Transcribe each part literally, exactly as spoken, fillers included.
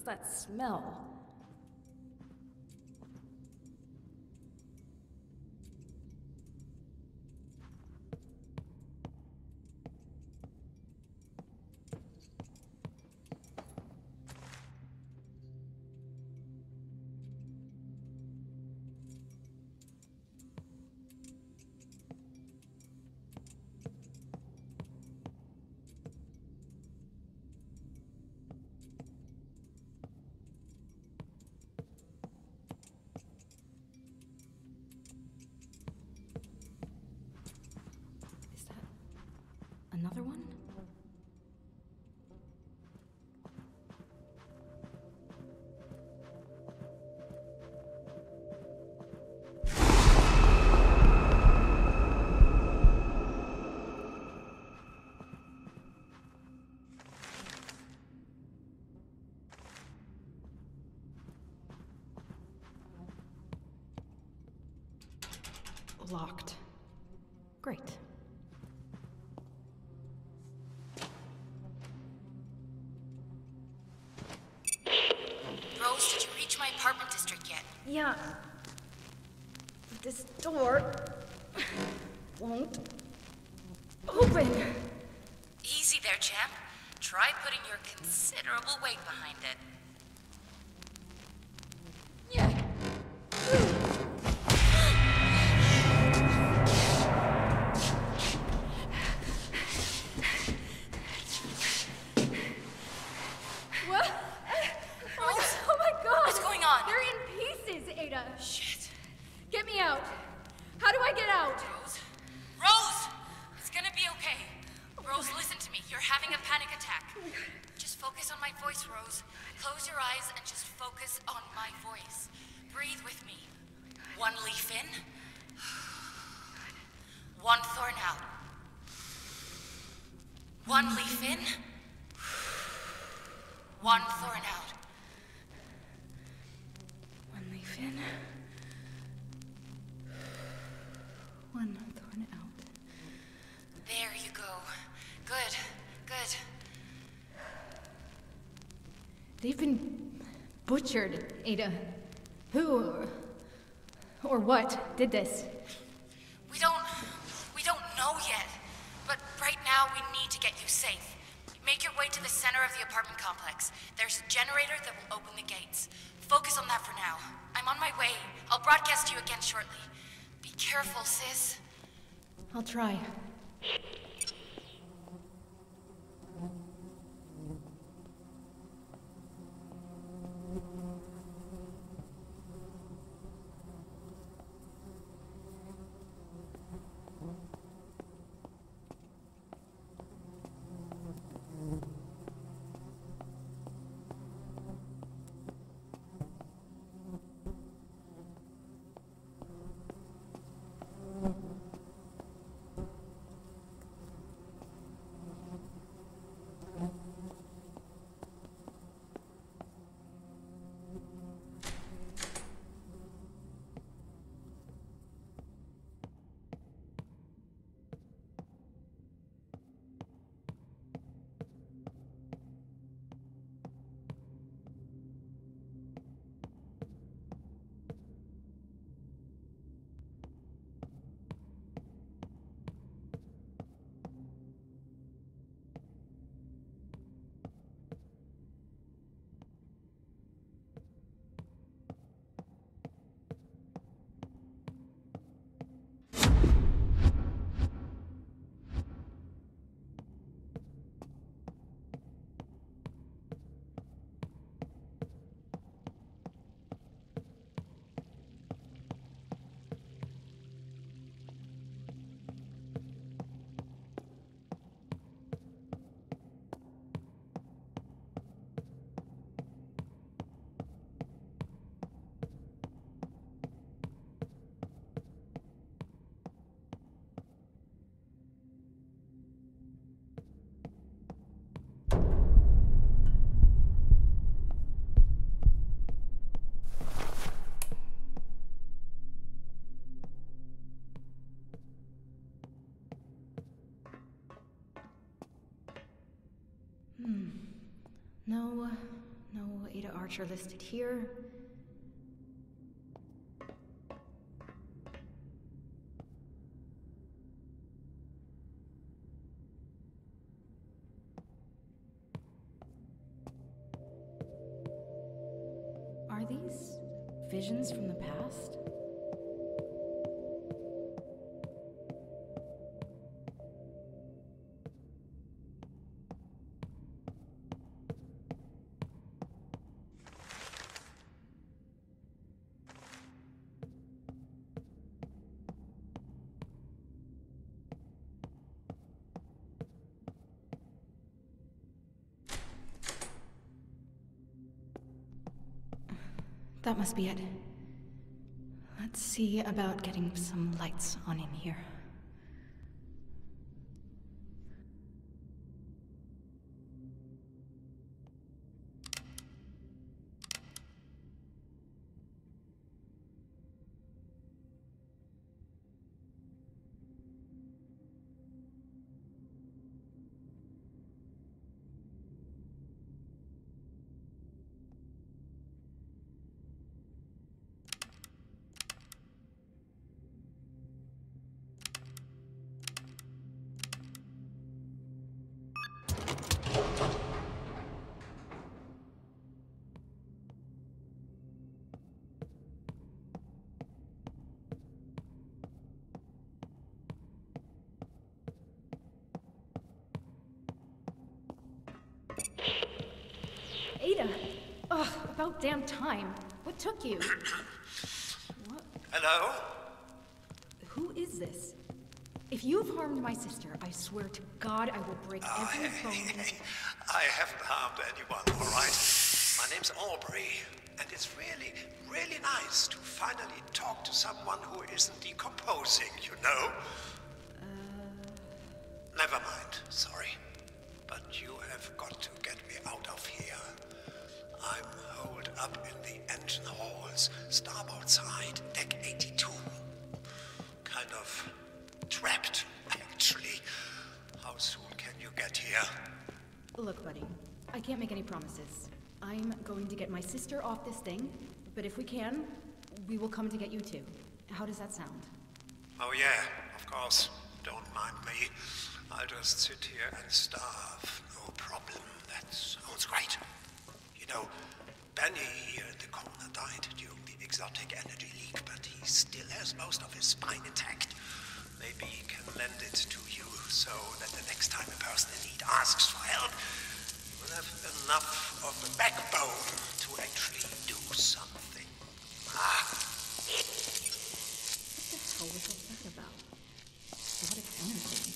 that smell? Another one? Locked. Great. Apartment district yet? Yeah. This door won't open. Easy there, champ. Try putting your considerable weight behind it. Yeah. What? Rose? Oh my god! What's going on? They're in pieces, Ada. Shit. Get me out. How do I get out? Rose? Rose! It's gonna be okay. Rose, listen to me. You're having a panic attack. Just focus on my voice, Rose. Close your eyes and just focus on my voice. Breathe with me. One leaf in. One thorn out. One leaf in. One thorn out. One leaf in. One thorn out. There you go. Good, good. They've been butchered, Ada. Who or what did this? We don't... we don't know yet. But right now we need to get you safe. Make your way to the center of the apartment complex. There's a generator that will open the gates. Focus on that for now. I'm on my way. I'll broadcast you again shortly. Be careful, sis. I'll try. Hmm. No, no Ada Archer listed here. Are these visions from the past? That must be it. Let's see about getting some lights on in here. Ada! Ugh, about damn time. What took you? What? Hello? Who is this? If you've harmed my sister, I swear to God I will break every bone in you. I haven't harmed anyone, all right? My name's Aubrey, and it's really, really nice to finally talk to someone who isn't decomposing, you know? Uh... Never mind, sorry. But you have got to get me out of here. I'm holed up in the engine halls, starboard side, deck eighty-two. Kind of trapped, actually. How soon can you get here? Look, buddy, I can't make any promises. I'm going to get my sister off this thing, but if we can, we will come to get you too. How does that sound? Oh yeah, of course. Don't mind me. I'll just sit here and starve. No problem. That sounds great. You know, Benny here in the corner died during the exotic energy leak, but he still has most of his spine intact. Maybe he can lend it to you so that the next time a person in need asks for help, you will have enough of a backbone to actually do something. Ah. What the hell was all that about? Exotic energy.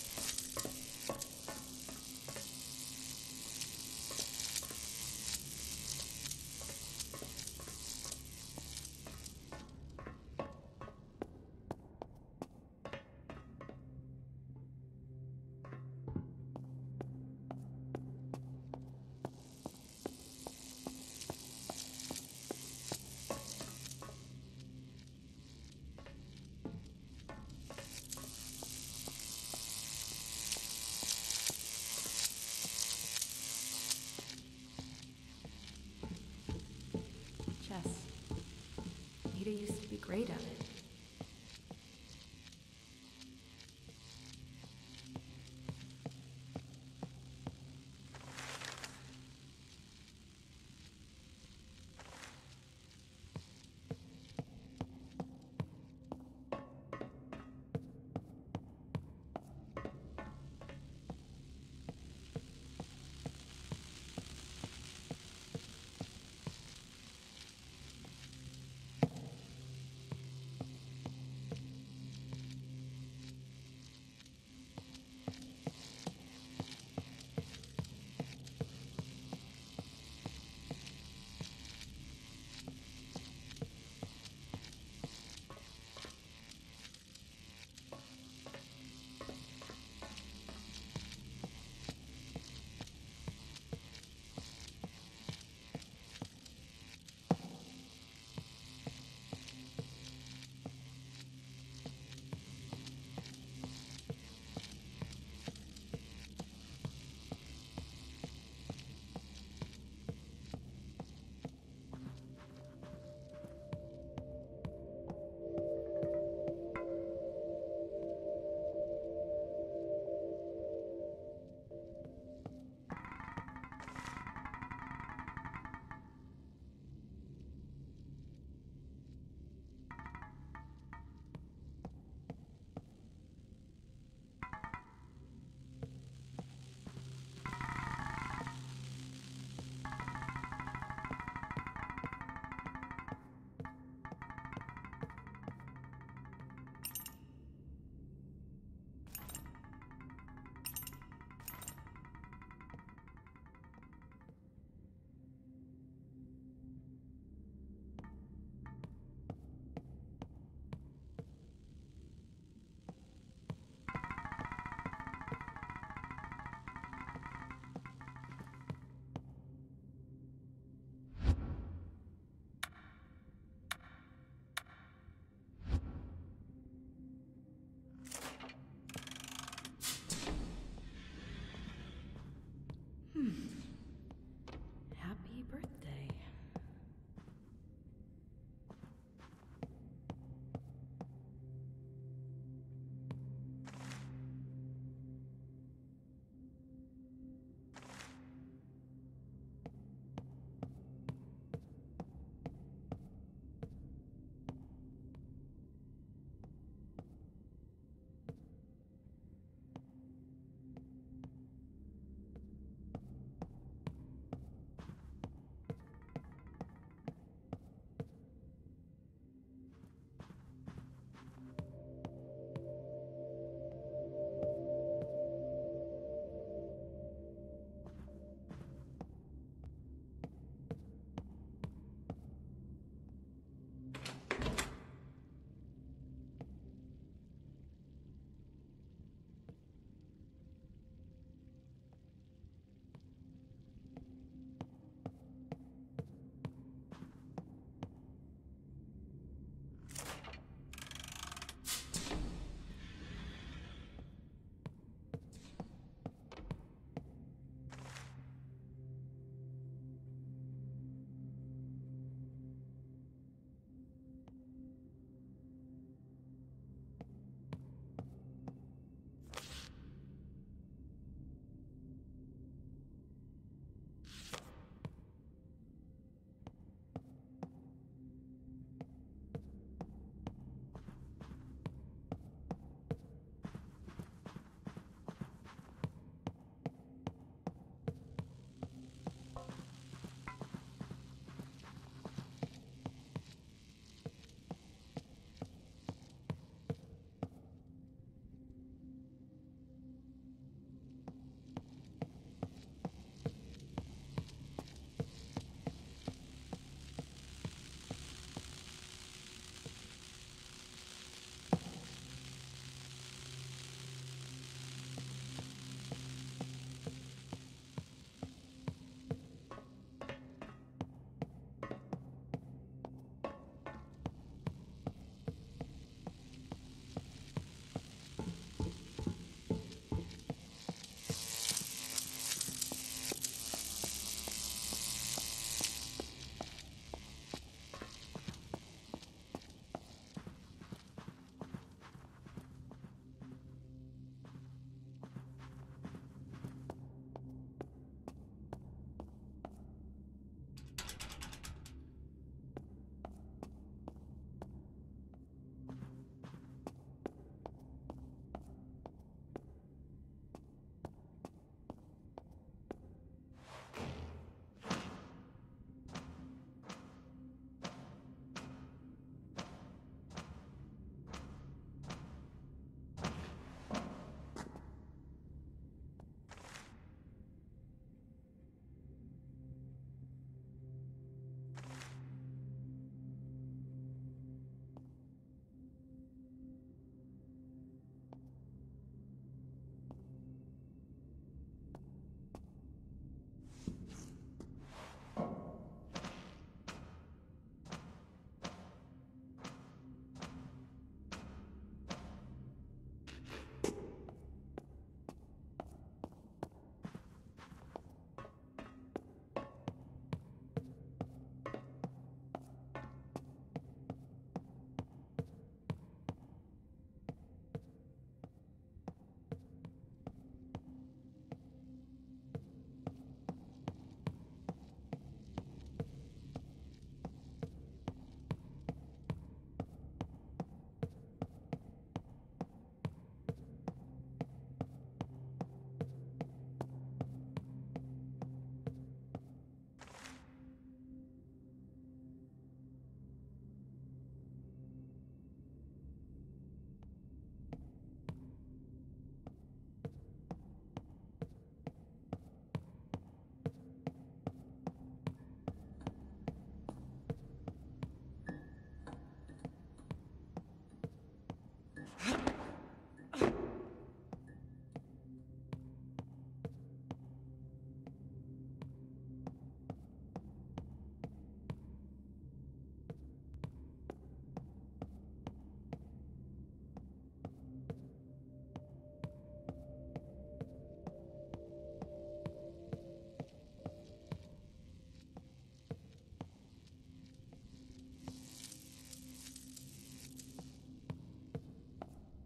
Ada used to be great at it.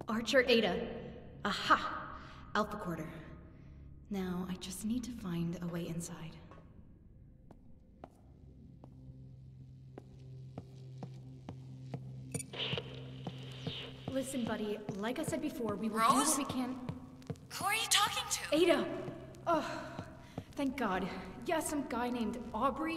Archer Ada. Aha! Alpha Quarter. Now, I just need to find a way inside. Listen, buddy, like I said before, we will do Rose? what we can. Who are you talking to? Ada! Oh, thank God. Yeah, some guy named Aubrey.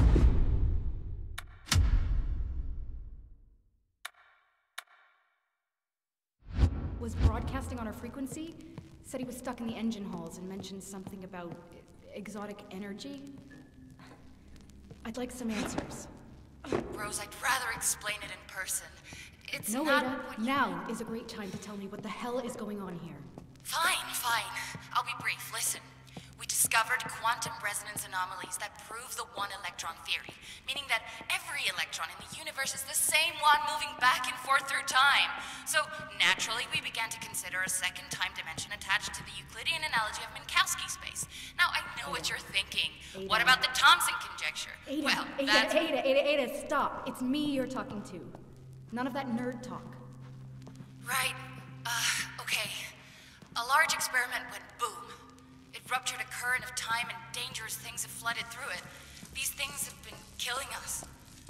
Was broadcasting on our frequency. Said he was stuck in the engine halls and mentioned something about exotic energy. I'd like some answers. Rose, I'd rather explain it in person. It's No, not Ada. what you... Now is a great time to tell me what the hell is going on here. Fine, fine. I'll be brief. Listen. We discovered quantum resonance anomalies that prove the one-electron theory, meaning that every electron in the universe is the same one moving back and forth through time. So, naturally, we began to consider a second time dimension attached to the Euclidean analogy of Minkowski space. Now, I know what you're thinking. Ada. What about the Thomson conjecture? Ada, well, Ada, that's... Ada, Ada, Ada, stop. It's me you're talking to. None of that nerd talk. Right. Uh, okay. A large experiment went boom. It ruptured a current of time and dangerous things have flooded through it. These things have been killing us.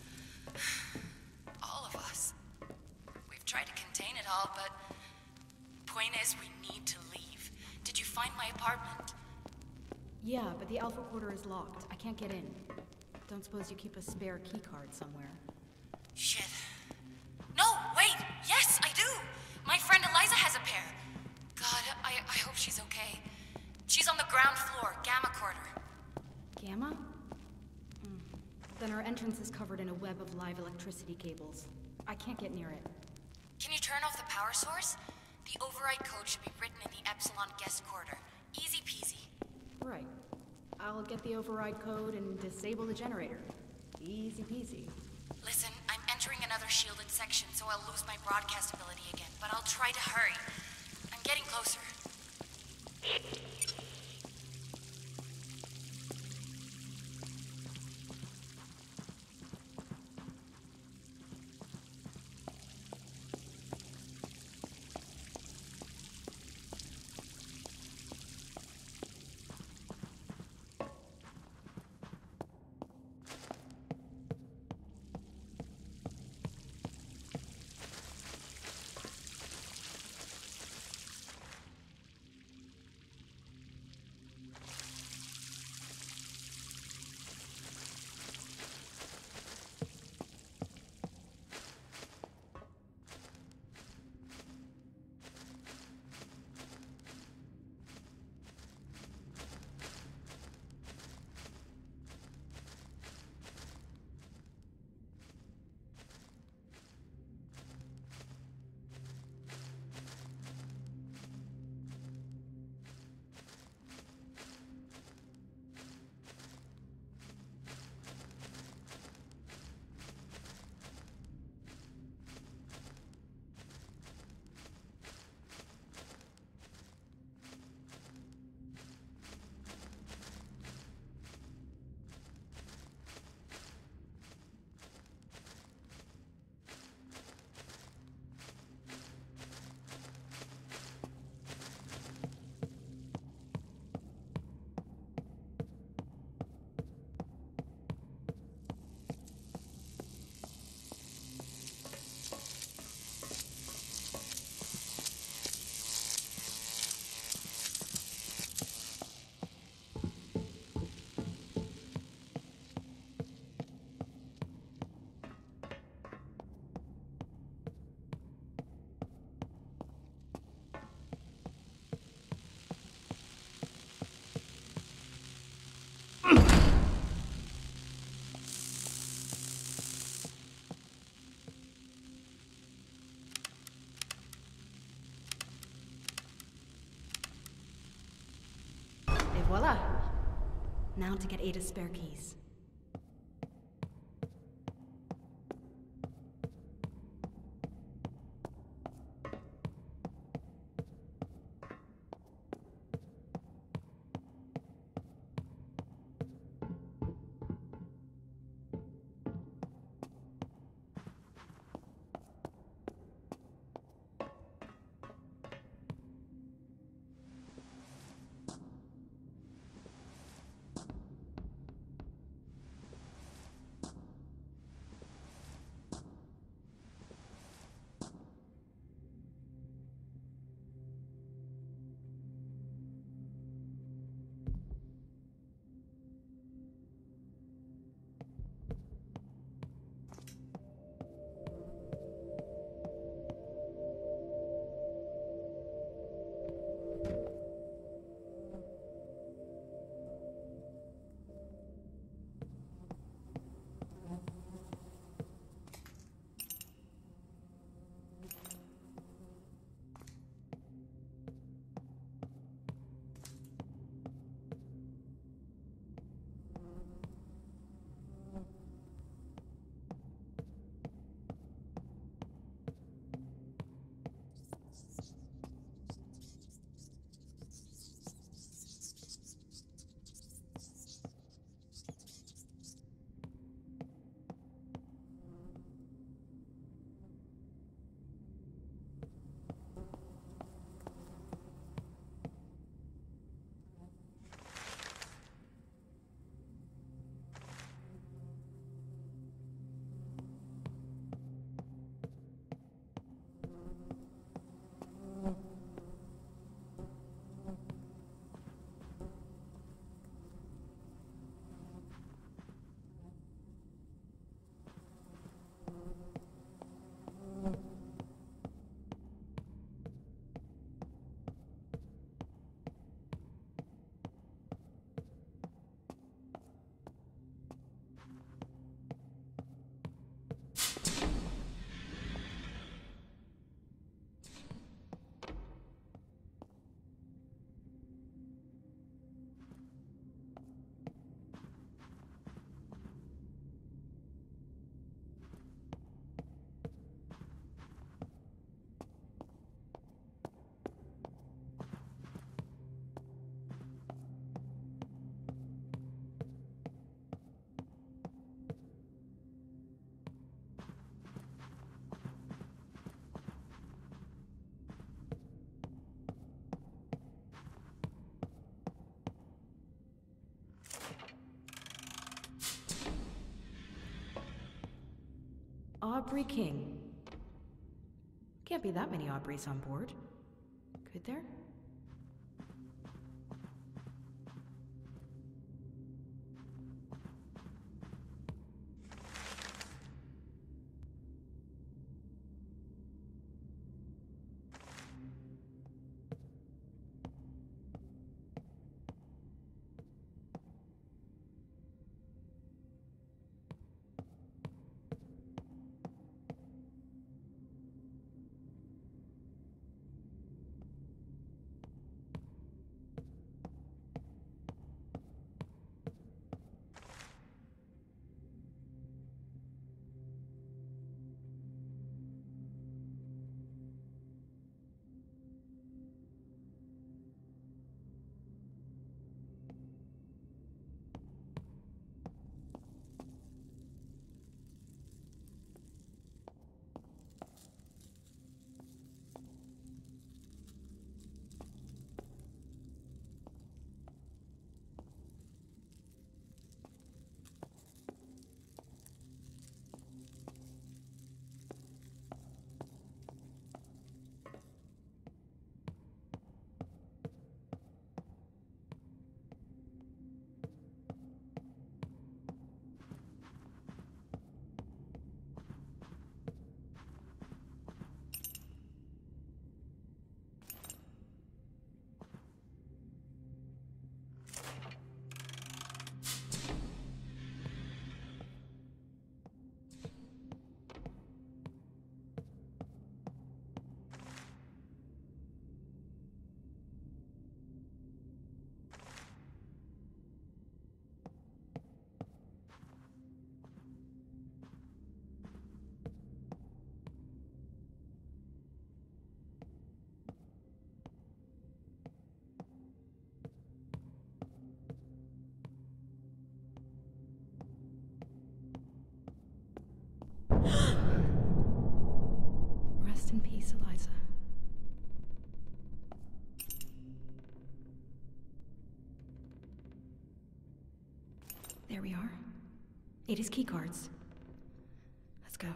All of us. We've tried to contain it all, but... Point is, we need to leave. Did you find my apartment? Yeah, but the Alpha Quarter is locked. I can't get in. Don't suppose you keep a spare key card somewhere. Shit. No, wait! Yes, I do! My friend Eliza has a pair. God, I, I hope she's okay. She's on the ground floor, Gamma Quarter. Gamma? Hmm. Then our entrance is covered in a web of live electricity cables. I can't get near it. Can you turn off the power source? The override code should be written in the Epsilon guest quarter. Easy peasy. Right. I'll get the override code and disable the generator. Easy peasy. Listen, I'm entering another shielded section, so I'll lose my broadcast ability again, but I'll try to hurry. I'm getting closer. Voila! Now to get Ada's spare keys. Aubrey King. Can't be that many Aubreys on board. Could there? Rest in peace, Eliza. There we are. Ada's keycards. Let's go.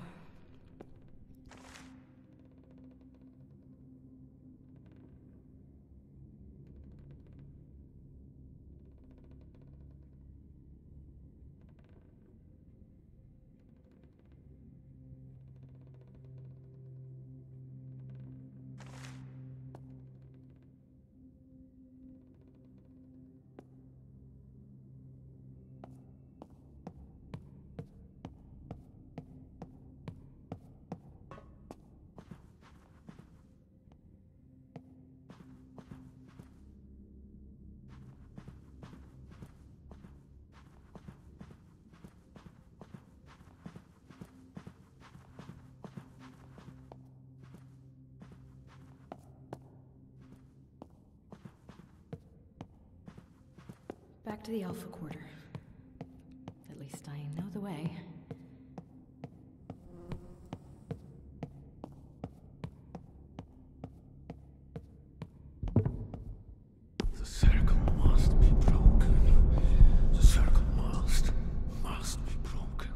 Back to the Alpha Quarter. At least I know the way. The circle must be broken. The circle must, must be broken.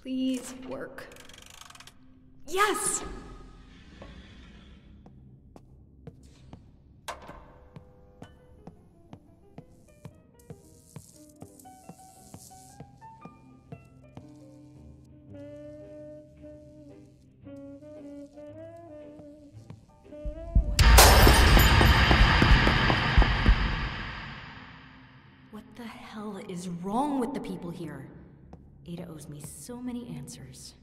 Please work. Yes! What the hell is wrong with the people here? Ada owes me so many answers.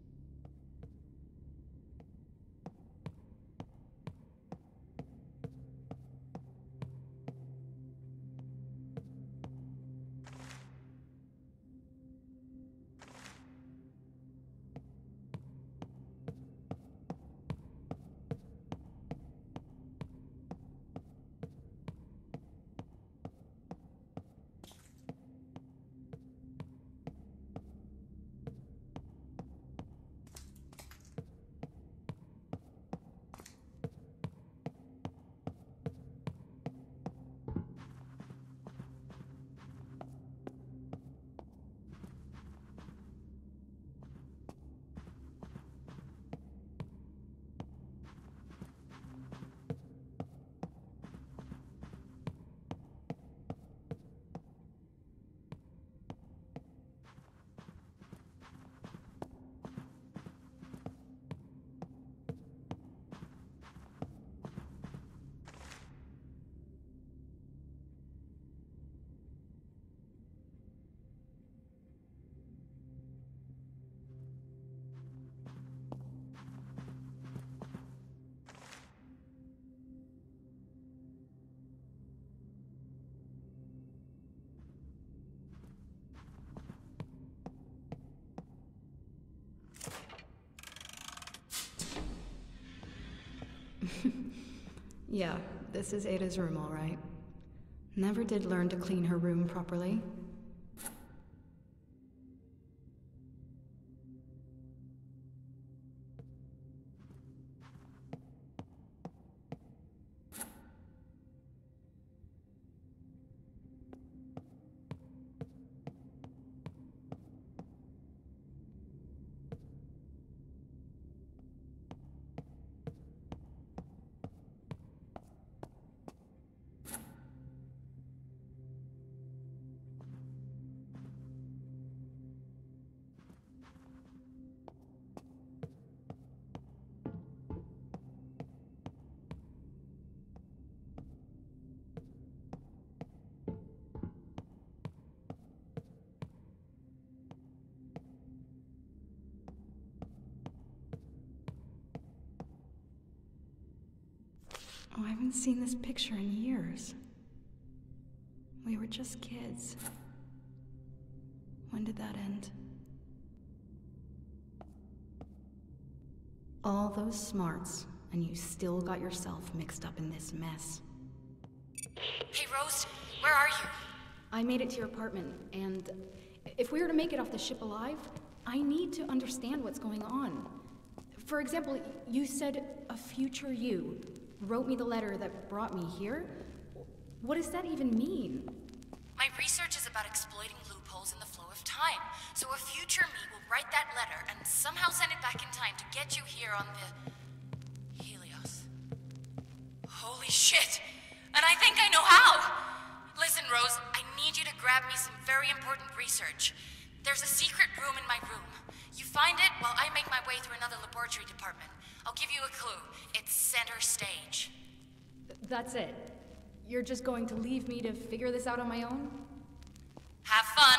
Yeah, this is Ada's room, all right. Never did learn to clean her room properly. Oh, I haven't seen this picture in years. We were just kids. When did that end? All those smarts, and you still got yourself mixed up in this mess. Hey, Rose, where are you? I made it to your apartment, and if we were to make it off the ship alive, I need to understand what's going on. For example, you said a future you wrote me the letter that brought me here? What does that even mean? My research is about exploiting loopholes in the flow of time, so a future me will write that letter and somehow send it back in time to get you here on the... Helios. Holy shit! And I think I know how! Listen, Rose, I need you to grab me some very important research. There's a secret room in my room. You find it while I make my way through another laboratory department. I'll give you a clue. It's center stage. That's it. You're just going to leave me to figure this out on my own? Have fun!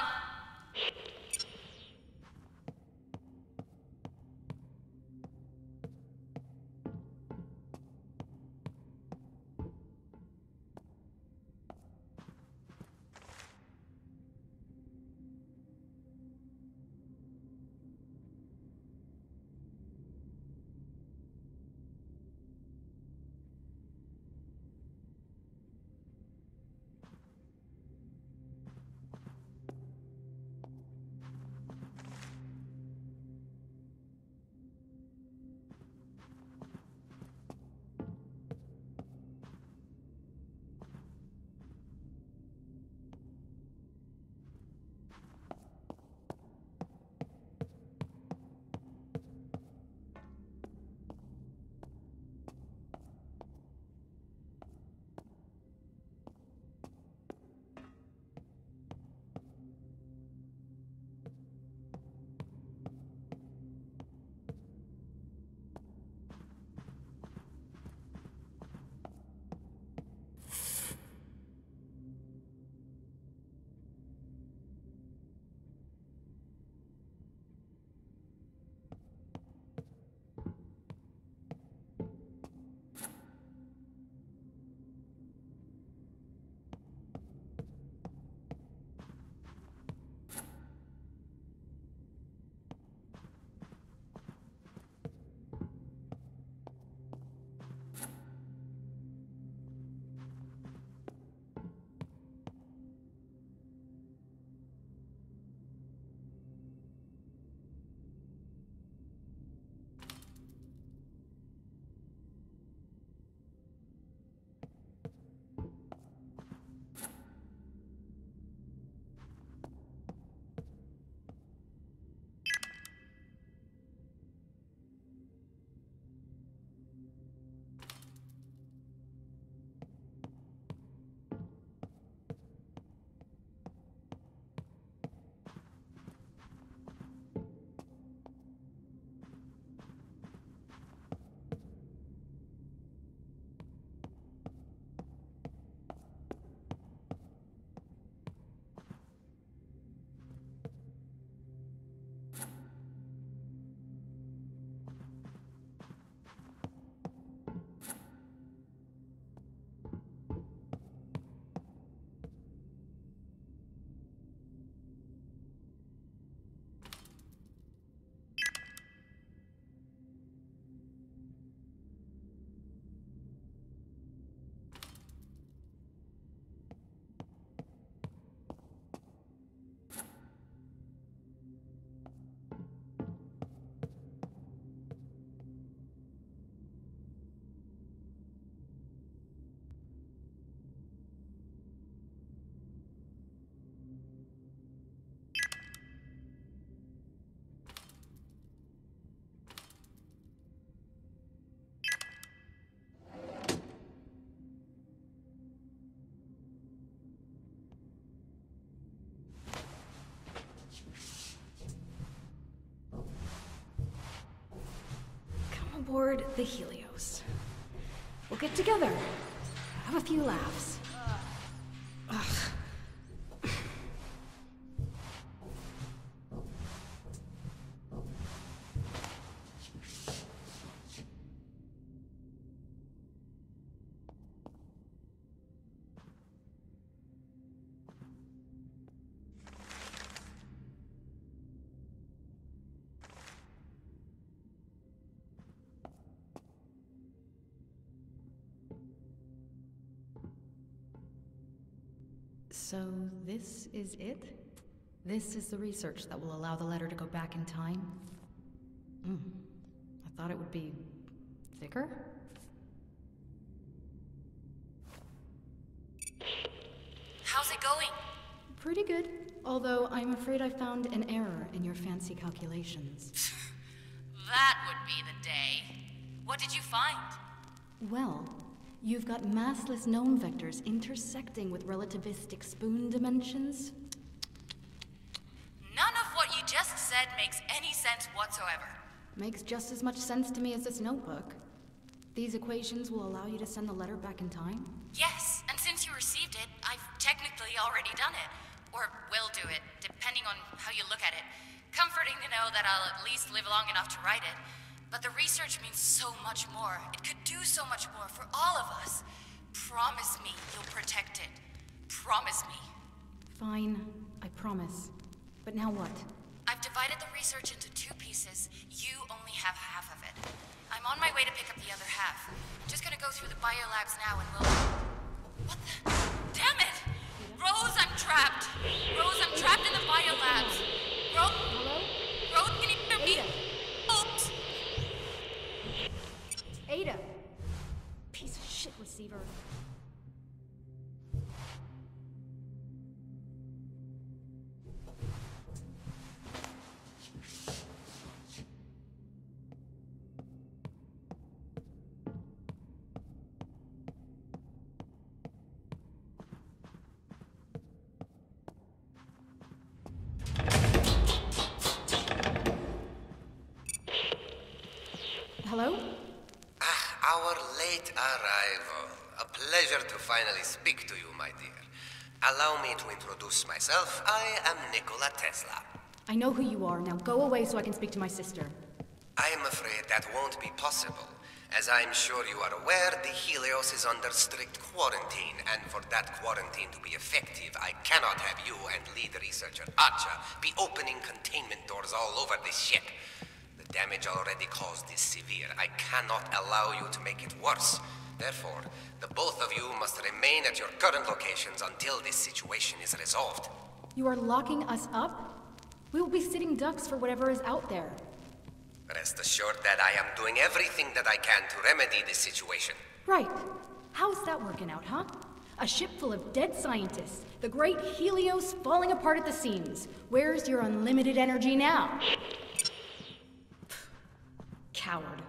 aboard the Helios. We'll get together, have a few laughs. Ugh. So this is it? This is the research that will allow the letter to go back in time? Mm. I thought it would be thicker? How's it going? Pretty good, although I'm afraid I found an error in your fancy calculations. That would be the day. What did you find? Well, you've got massless gnome vectors intersecting with relativistic spoon dimensions. None of what you just said makes any sense whatsoever. Makes just as much sense to me as this notebook. These equations will allow you to send the letter back in time? Yes, and since you received it, I've technically already done it. Or will do it, depending on how you look at it. Comforting to know that I'll at least live long enough to write it. But the research means so much more. It could do so much more for all of us. Promise me you'll protect it. Promise me. Fine, I promise. But now what? I've divided the research into two pieces. You only have half of it. I'm on my way to pick up the other half. I'm just gonna go through the biolabs now and we'll... What the... Damn it! Rose, I'm trapped! Rose, I'm trapped in the biolabs! Rose... Hello? Rose, can you hear me? Ada. Oops! Ada! Piece of shit receiver. Hello? Ah, our late arrival. A pleasure to finally speak to you, my dear. Allow me to introduce myself. I am Nikola Tesla. I know who you are. Now go away so I can speak to my sister. I am afraid that won't be possible. As I'm sure you are aware, the Helios is under strict quarantine, and for that quarantine to be effective, I cannot have you and lead researcher Archer be opening containment doors all over this ship. The damage already caused is severe. I cannot allow you to make it worse. Therefore, the both of you must remain at your current locations until this situation is resolved. You are locking us up? We will be sitting ducks for whatever is out there. Rest assured that I am doing everything that I can to remedy this situation. Right. How's that working out, huh? A ship full of dead scientists. The great Helios falling apart at the seams. Where's your unlimited energy now? Coward.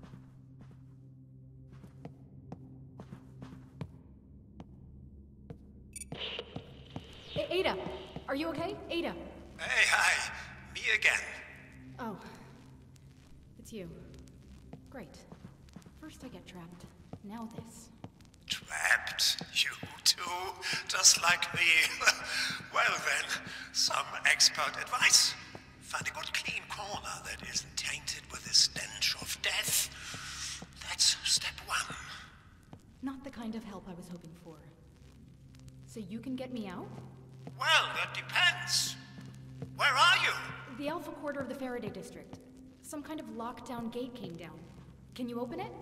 A- Ada, are you okay? Ada. Hey, hi. Me again. Oh. It's you. Great. First I get trapped. Now this. Trapped? You too? Just like me? Well then, some expert advice. Find a good clean corner that isn't tainted with the stench of death. That's step one. Not the kind of help I was hoping for. So you can get me out? Well, that depends. Where are you? The Alpha Quarter of the Faraday District. Some kind of lockdown gate came down. Can you open it?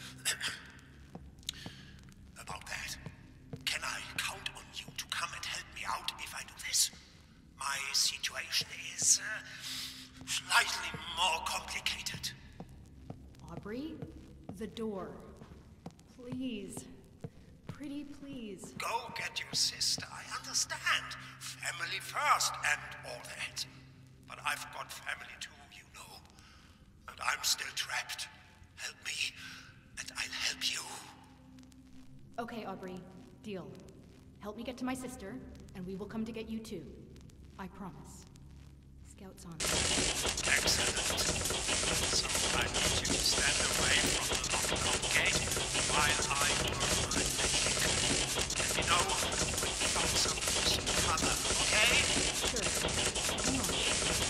About that, can I count on you to come and help me out if I do this? My situation is uh, slightly more complicated. Aubrey? The door. Please. Pretty please. Go get your sister, I understand. Family first and all that. But I've got family too, you know. And I'm still trapped. Help me, and I'll help you. Okay, Aubrey. Deal. Help me get to my sister, and we will come to get you too. I promise. Scouts on. Excellent. So I need you to stand away from the locked-on gate while I work my magic. Let me know when you found some cover, okay? Sure. Hang on.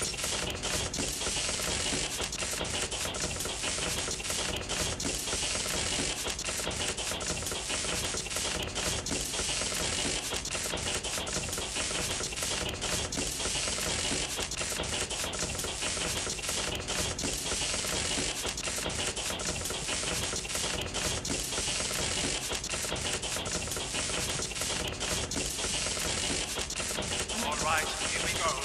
All right, here we go.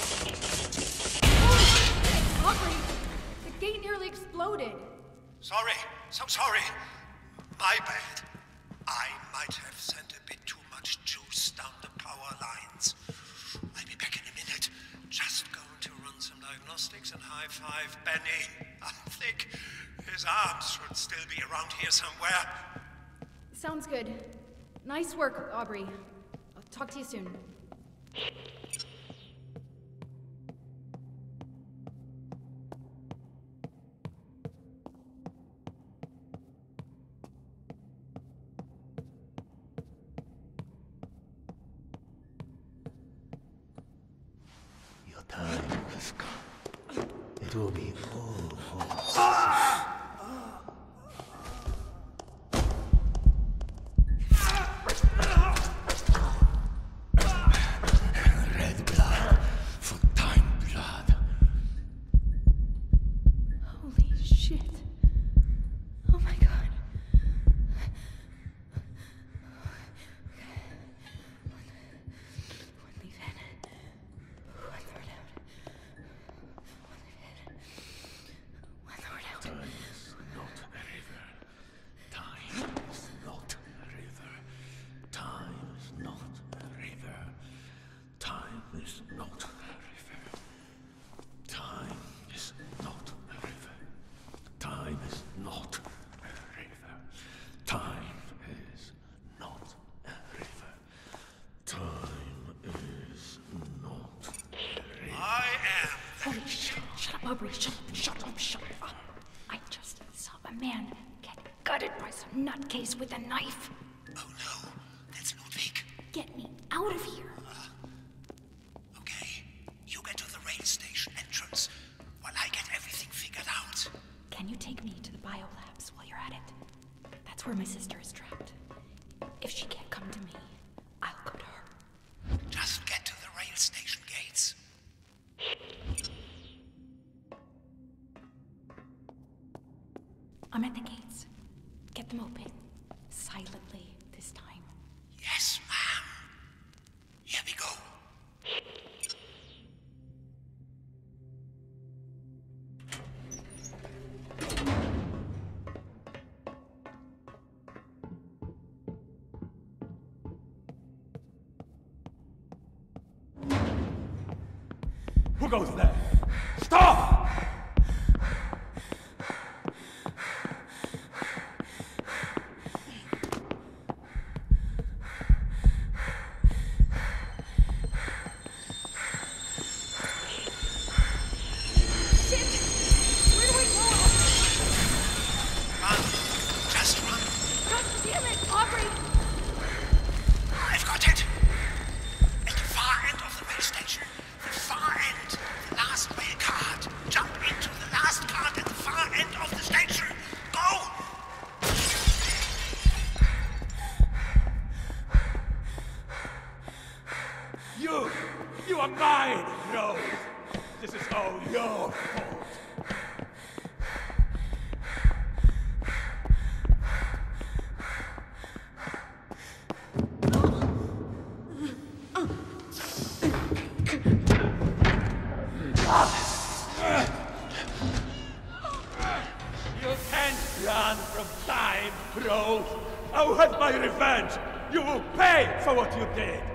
Aubrey! The gate nearly exploded. Sorry, so sorry. My bad. I might have sent a bit too much juice down the power lines. I'll be back in a minute. Just going to run some diagnostics and high-five Benny. I think his arms should still be around here somewhere. Sounds good. Nice work, Aubrey. I'll talk to you soon. Your time has come. It will be all. Red blood for time blood. Holy shit. Oh my god. One leaf in. One third out. One leaf in. One third out. Time is not a river. Time is not a river. Time is not a river. Time is not a river. Time is not a river. Time is not a river. Time is not a river. Time is not a river. I am. Holy shit. Shut up, Aubrey. Shut up, shut up, shut up. I just saw a man get gutted by some nutcase with a knife. Oh no, that's Ludwig. Get me out of here. Okay, you get to the rail station entrance while I get everything figured out. Can you take me to the biolabs while you're at it? That's where my sister is trapped. If she can't come to me, I'll go to her. Just get to the rail station gates. I'm at the gates. Get them open. Silently this time. Yes, ma'am. Here we go. Who goes there? Stop! Where do I go? Run. Just run. God damn it, Aubrey! I've got it. At the far end of the rail station. The far end. The last rail card. Jump into the last card at the far end of the station. Go! You! You are mine, Rose! This is all your fault! You can't run from time, Rose! I will have my revenge! You will pay for what you did!